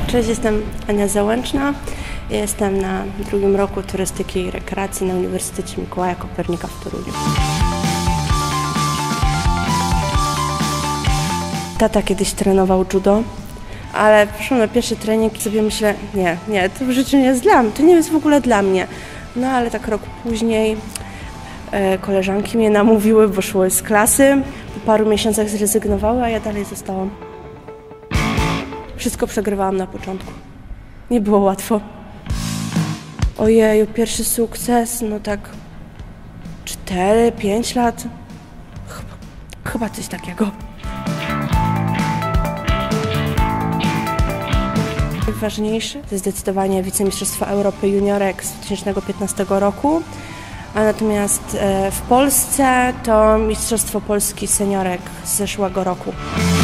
Cześć, jestem Ania Załęczna. Jestem na drugim roku turystyki i rekreacji na Uniwersytecie Mikołaja Kopernika w Toruniu. Tata kiedyś trenował judo, ale poszłam na pierwszy trening i sobie myślę, nie, to w życiu nie jest dla mnie, to nie jest w ogóle dla mnie. No ale tak rok później koleżanki mnie namówiły, bo szły z klasy. Po paru miesiącach zrezygnowały, a ja dalej zostałam. Wszystko przegrywałam na początku. Nie było łatwo. Ojeju, pierwszy sukces, no tak 4-5 lat. Chyba coś takiego. Najważniejsze to zdecydowanie wicemistrzostwo Europy juniorek z 2015 roku, a natomiast w Polsce to mistrzostwo Polski seniorek z zeszłego roku.